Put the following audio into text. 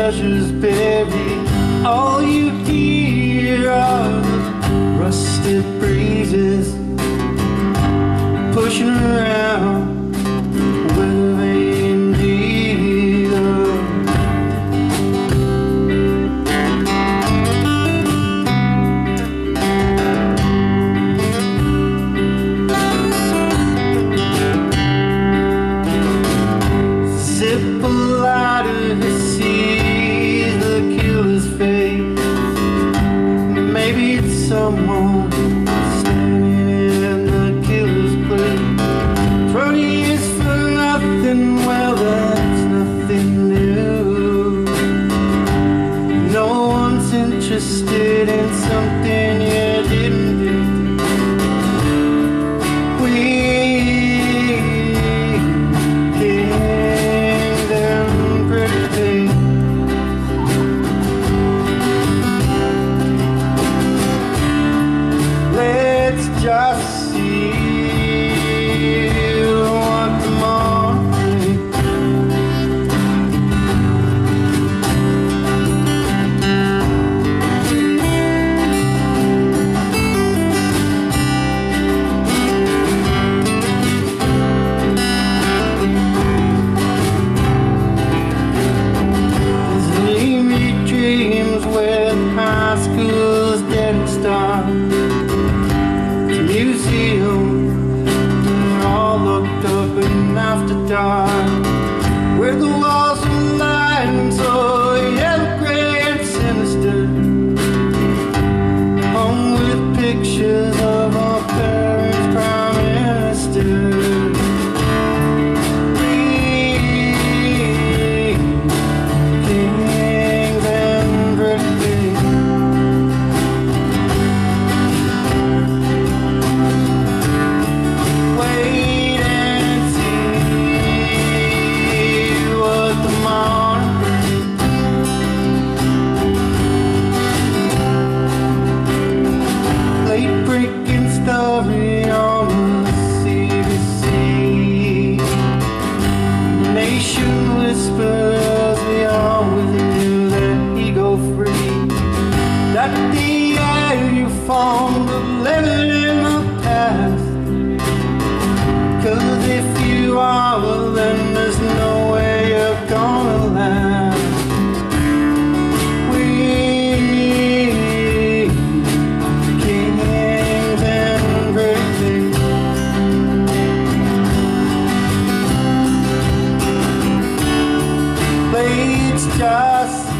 treasures buried. All you hear are the rusted breezes pushing around where they indeed are. Zip a lighter, he sees the killer's face. Maybe it's someone standing in the killer's place. 20 years for nothing, well that's nothing new. No one's interested in something you didn't do. Just see what the morning leave me dreams with high school's dead start. Museum, they're all looked up and after dark, where the walls are lined so yellow, gray and sinister, hung with pictures of our parents' prime minister. Kings and birthdays. Story on the CBC. Nation whispers, we always knew that he go free. That the air you formed of living in the past. 'Cause if you are, well then there's no way you're gonna last. Just